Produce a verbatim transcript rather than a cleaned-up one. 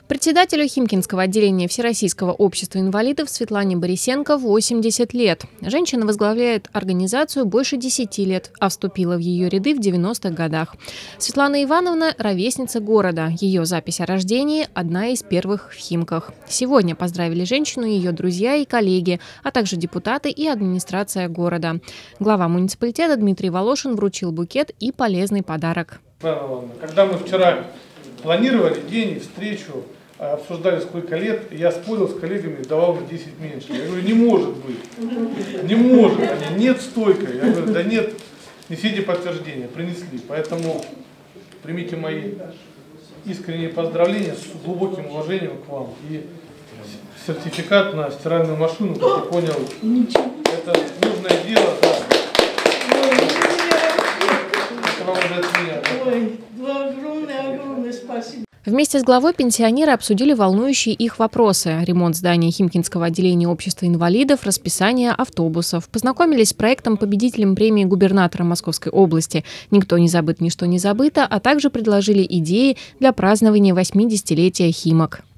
Председателю Химкинского отделения Всероссийского общества инвалидов Светлане Борисенко восемьдесят лет. Женщина возглавляет организацию больше десяти лет, а вступила в ее ряды в девяностых годах. Светлана Ивановна – ровесница города. Ее запись о рождении – одна из первых в Химках. Сегодня поздравили женщину ее друзья и коллеги, а также депутаты и администрация города. Глава муниципалитета Дмитрий Волошин вручил букет и полезный подарок. Когда мы вчера планировали день и встречу, обсуждали сколько лет, я спорил с коллегами, давал на десять меньше. Я говорю, не может быть, не может, они, нет стойка. Я говорю, да нет, несите подтверждение, принесли. Поэтому примите мои искренние поздравления с глубоким уважением к вам. И сертификат на стиральную машину, как я понял, это нужное дело, да. Это вам уже от меня. Да? Огромное, огромное спасибо. Вместе с главой пенсионеры обсудили волнующие их вопросы: ремонт здания Химкинского отделения общества инвалидов, расписание автобусов. Познакомились с проектом-победителем премии губернатора Московской области «Никто не забыт, ничто не забыто», а также предложили идеи для празднования восьмидесятилетия Химок.